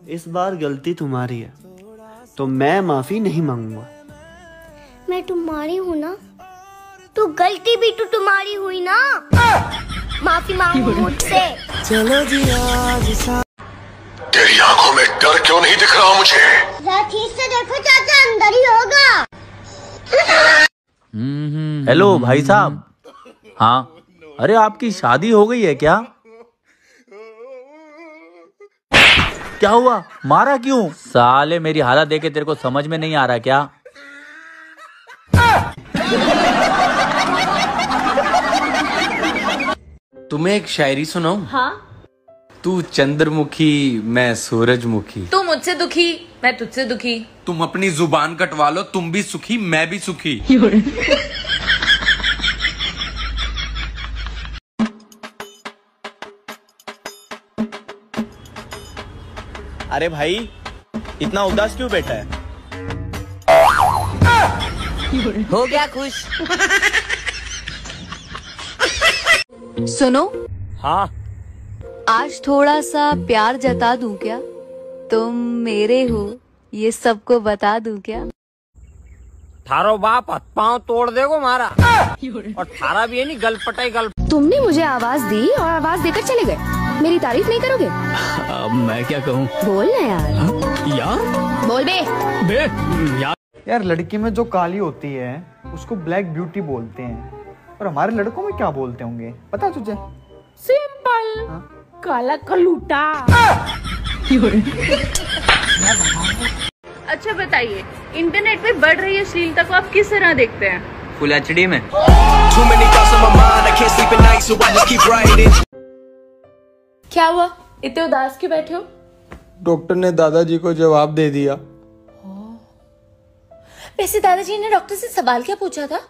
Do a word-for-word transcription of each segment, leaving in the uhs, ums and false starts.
इस बार गलती तुम्हारी है तो मैं माफी नहीं मांगूंगा। मैं तुम्हारी हूँ ना, तो गलती भी तो तुम्हारी हुई ना। माफी मांगो मुझसे। चलो जी आज तेरी आंखों में डर क्यों नहीं दिख रहा मुझे? ठीक से देखो चाचा, अंदर ही होगा। हेलो भाई साहब। हाँ, अरे आपकी शादी हो गई है क्या? क्या हुआ, मारा क्यों? साले मेरी हालत देखे तेरे को समझ में नहीं आ रहा क्या? तुम्हें एक शायरी सुनाऊं? हाँ। तू चंद्रमुखी मैं सूरजमुखी, तू मुझसे दुखी मैं तुझसे दुखी। तुम अपनी जुबान कटवा लो, तुम भी सुखी मैं भी सुखी। अरे भाई, इतना उदास क्यों बैठा है? हो गया खुश। सुनो, हाँ, आज थोड़ा सा प्यार जता दूं क्या? तुम मेरे हो ये सबको बता दूं क्या? थारो बाप हाथ पाँव तोड़ देगो मारा, और थारा भी है नहीं गल पटाई गल। तुमने मुझे आवाज दी और आवाज देकर चले गए, मेरी तारीफ नहीं करोगे? अब मैं क्या कहूँ? बोल ना यार। यार बोल बे। बे यार। यार लड़की में जो काली होती है उसको ब्लैक ब्यूटी बोलते हैं, और हमारे लड़कों में क्या बोलते होंगे पता तुझे? सिंपल। हाँ? काला कलूटा। अच्छा बताइए, इंटरनेट पे बढ़ रही अश्लीलता को आप किस तरह देखते हैं? फुल एच डी में। क्या हुआ, इतने उदास क्यों बैठे हो? डॉक्टर ने दादाजी को जवाब दे दिया। वैसे दादाजी ने डॉक्टर से सवाल क्या पूछा था?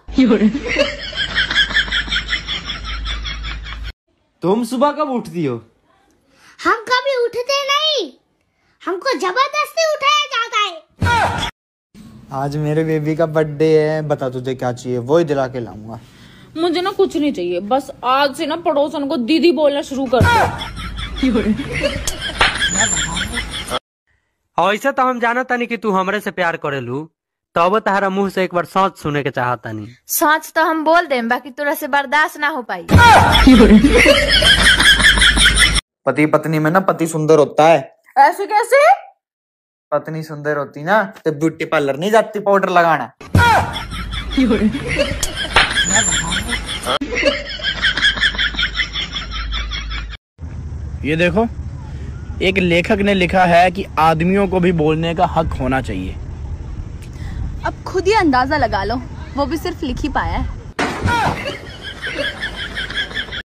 तुम सुबह कब उठती हो? हम कभी उठते नहीं, हमको जबरदस्ती उठाया जाता है। आज मेरे बेबी का बर्थडे है, बता तुझे क्या चाहिए, वो ही दिला के लाऊंगा। मुझे ना कुछ नहीं चाहिए, बस आज से ना पड़ोसन को दीदी बोलना शुरू कर दो। ऐसा तो हम जानता नहीं कि तू हमरे से प्यार करेलू, तब तारा मुंह से एक बार सच सुने के चाहता नहीं। सच तो हम बोल दें, बाकी तोरा से बर्दाश्त ना हो पाई। पति पत्नी में ना पति सुंदर होता है। ऐसे कैसे? पत्नी सुंदर होती ना तो ब्यूटी पार्लर नहीं जाती पाउडर लगाना। ये देखो, एक लेखक ने लिखा है कि आदमियों को भी बोलने का हक होना चाहिए। अब खुद ही अंदाजा लगा लो, वो भी सिर्फ लिख ही पाया है।